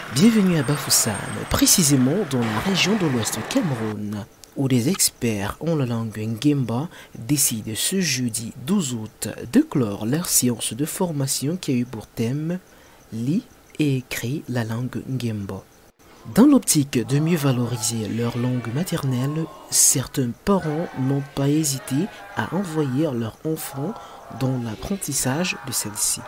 Bienvenue à Bafoussam, précisément dans la région de l'Ouest du Cameroun, où des experts en la langue Ngimba décident ce jeudi 12 août de clore leur séance de formation qui a eu pour thème « Lis et écris la langue Ngimba ». Dans l'optique de mieux valoriser leur langue maternelle, certains parents n'ont pas hésité à envoyer leurs enfants dans l'apprentissage de celle-ci.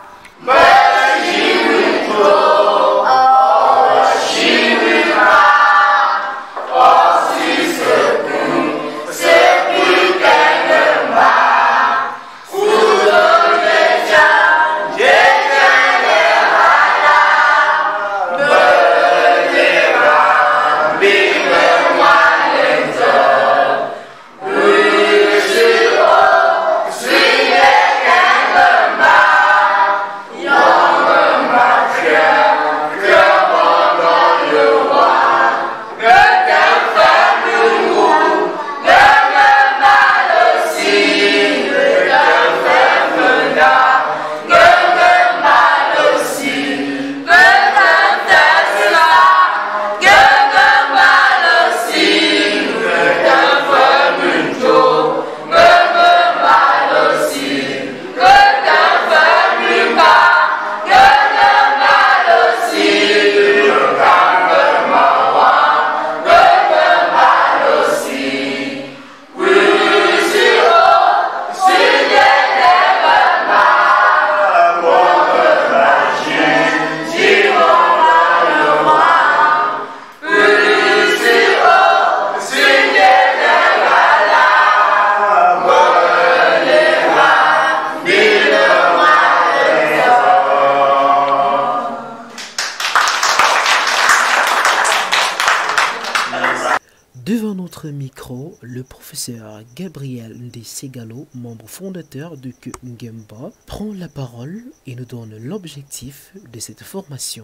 Devant notre micro, le professeur Gabriel Ndesegalo, membre fondateur de Ngimba, prend la parole et nous donne l'objectif de cette formation.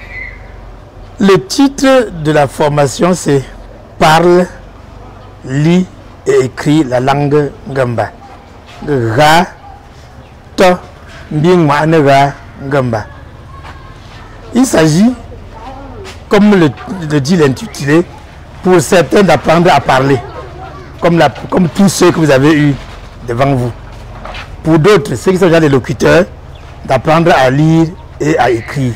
Le titre de la formation c'est « Parle, lis et écris la langue Ngimba ». Ga, to, mbing ma'anaga Ngimba. Il s'agit, comme le dit l'intitulé, pour certains d'apprendre à parler, comme tous ceux que vous avez eus devant vous. Pour d'autres, ceux qui sont déjà des locuteurs, d'apprendre à lire et à écrire.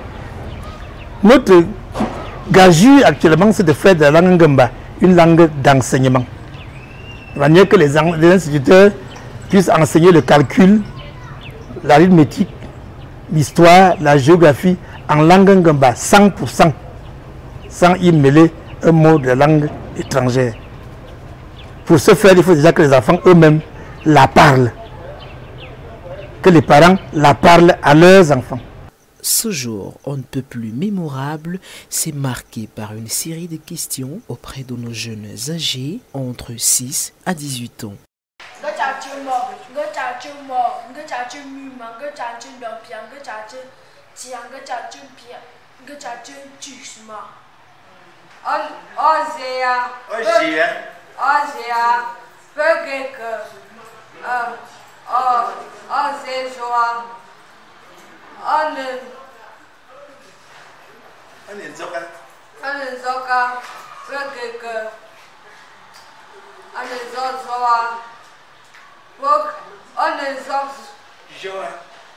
Notre gageure actuellement, c'est de faire de la langue Ngimba une langue d'enseignement. De manière que les instituteurs puissent enseigner le calcul, l'arithmétique, l'histoire, la géographie en langue Ngimba 100%, sans y mêler un mot de langue étrangère. Pour ce faire, il faut déjà que les enfants eux-mêmes la parlent. Que les parents la parlent à leurs enfants. Ce jour, on ne peut plus mémorable, c'est marqué par une série de questions auprès de nos jeunes âgés entre 6 à 18 ans. Ozea, Pegeke, Ozejoa, Anenzoka, Pegeke, Anenzozoa, Anenzok, Joa,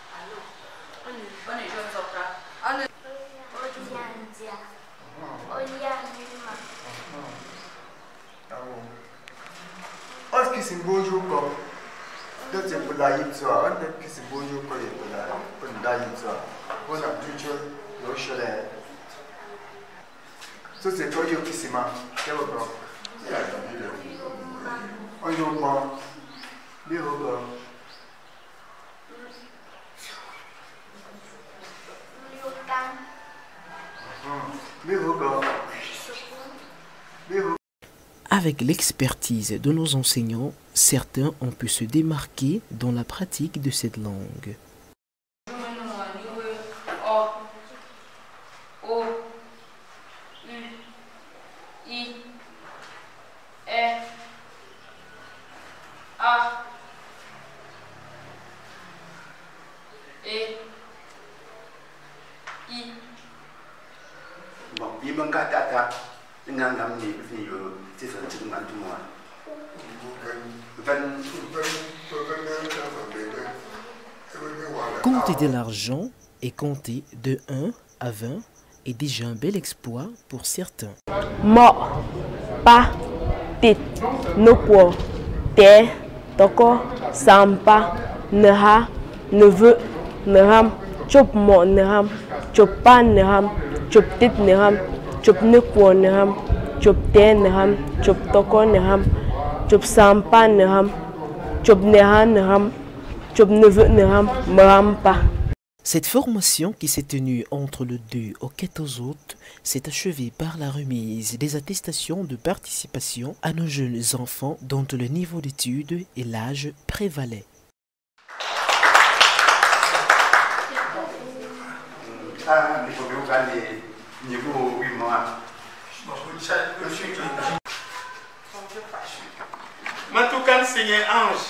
Os que se embojam com do tipo da Yitzoa, onde que se embojam com da Yitzoa, onde a tudo eu chorei. So c'est toi qui se m'a, quel est bon? On y va, bien au Avec l'expertise de nos enseignants, certains ont pu se démarquer dans la pratique de cette langue. Compter de l'argent et compter de 1 à 20 est déjà un bel exploit pour certains. Mo, pa, tit, nokwo, te, toko, sampa, neha, neveu, neham, chop mo neham, chop pa neham, chop tit neham, chop nokwo neham, chop te neham, chop toko neham, chop sampa neham, chop neha neham, chop neveu neham, meham pa. Cette formation qui s'est tenue entre le 2 au 14 août s'est achevée par la remise des attestations de participation à nos jeunes enfants dont le niveau d'études et l'âge prévalaient. Matoukan Seigneur Ange.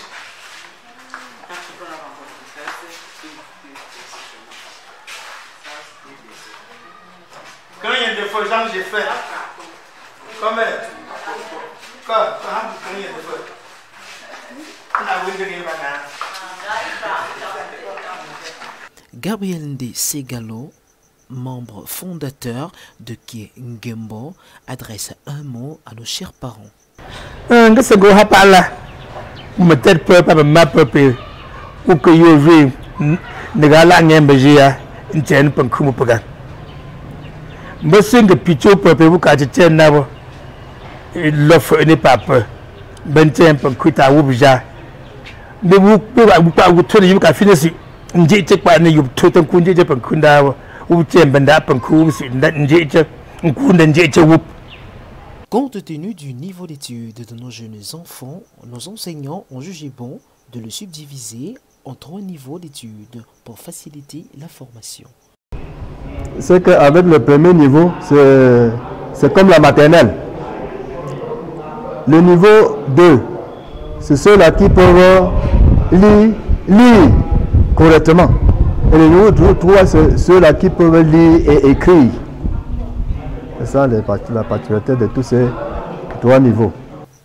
Quand il y a des fois, j'ai fait. Comment? Quand il y a des fois. Gabriel Ndé Segalo, membre fondateur de Kie Ngembo, adresse un mot à nos chers parents. Qu'est-ce que vous parlez? Vous êtes peuple, ma peuple, ou que vous vivez, ne galez pas à une tienne pour que vous puissiez. Monsieur le pitcho peuple, vous avez été là, l'offre n'est pas peu. Ben tiens pour que tu aies déjà. Mais vous pouvez tourner jusqu'à finir. J'ai pas né you tout un coup de pour que vous tiens ben d'après coup si j'ai un coup de Compte tenu du niveau d'études de nos jeunes enfants, nos enseignants ont jugé bon de le subdiviser en 3 niveaux d'études pour faciliter la formation. C'est qu'avec le premier niveau, c'est comme la maternelle. Le niveau 2, c'est ceux-là qui peuvent lire correctement. Et le niveau 3, c'est ceux-là qui peuvent lire et écrire. C'est ça la particularité de tous ces 3 niveaux.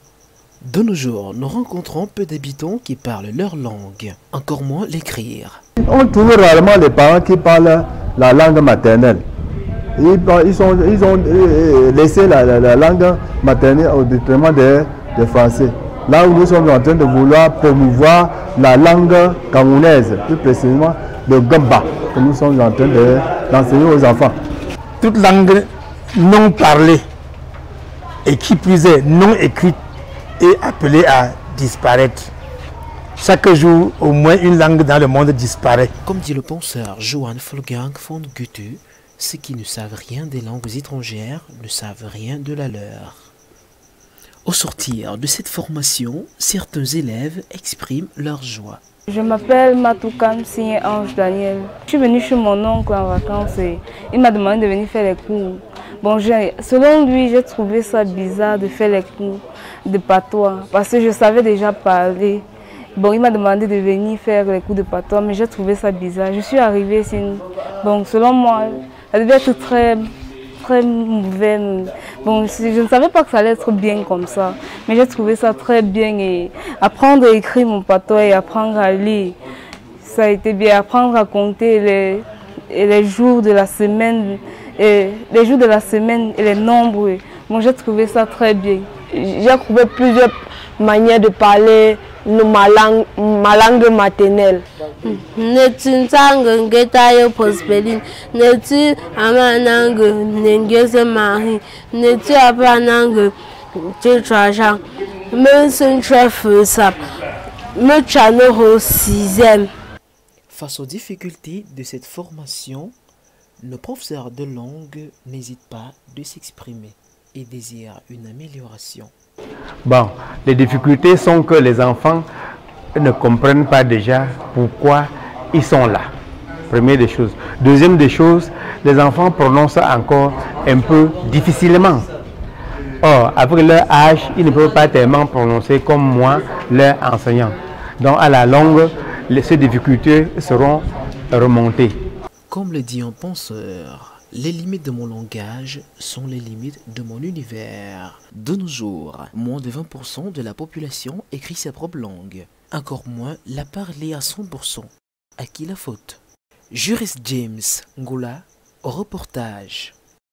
De nos jours, nous rencontrons peu d'habitants qui parlent leur langue, encore moins l'écrire. On trouve rarement les parents qui parlent la langue maternelle. Ils ont laissé la langue maternelle au détriment des Français. Là où nous sommes en train de vouloir promouvoir la langue camerounaise, plus précisément le Gamba, que nous sommes en train d'enseigner aux enfants. Toute langue non parlée et qui plus est non écrite est appelée à disparaître. Chaque jour, au moins une langue dans le monde disparaît. Comme dit le penseur Johann Wolfgang von Goethe, ceux qui ne savent rien des langues étrangères ne savent rien de la leur. Au sortir de cette formation, certains élèves expriment leur joie. Je m'appelle Matoukan Seigneur Ange Daniel. Je suis venue chez mon oncle en vacances et il m'a demandé de venir faire les cours. Bon, selon lui, j'ai trouvé ça bizarre de faire les cours de patois parce que je savais déjà parler. Bon, il m'a demandé de venir faire les cours de patois, mais j'ai trouvé ça bizarre. Je suis arrivée ici. Bon, selon moi, ça devait être très mauvais. Bon, je ne savais pas que ça allait être bien comme ça, mais j'ai trouvé ça très bien. Et apprendre à écrire mon patois et apprendre à lire, ça a été bien. Apprendre à compter les jours de la semaine, et les nombres. Bon, j'ai trouvé ça très bien. J'ai trouvé plusieurs manières de parler ma langue maternelle. Neti ntango ngetayo pospeline, neti amanango nengeze mahi, neti apanango tetrajan, me sentref sap, me chano au 6e. Face aux difficultés de cette formation, nos professeurs de langue n'hésitent pas de s'exprimer et désirent une amélioration. Bon, les difficultés sont que les enfants ne comprennent pas déjà pourquoi ils sont là. Première des choses. Deuxième des choses, les enfants prononcent encore un peu difficilement. Or, avec leur âge, ils ne peuvent pas tellement prononcer comme moi, leur enseignant. Donc, à la longue, ces difficultés seront remontées. Comme le dit un penseur, Les limites de mon langage sont les limites de mon univers. De nos jours, moins de 20% de la population écrit sa propre langue. Encore moins la parler à 100%. À qui la faute? Juris James Ngoula, au reportage.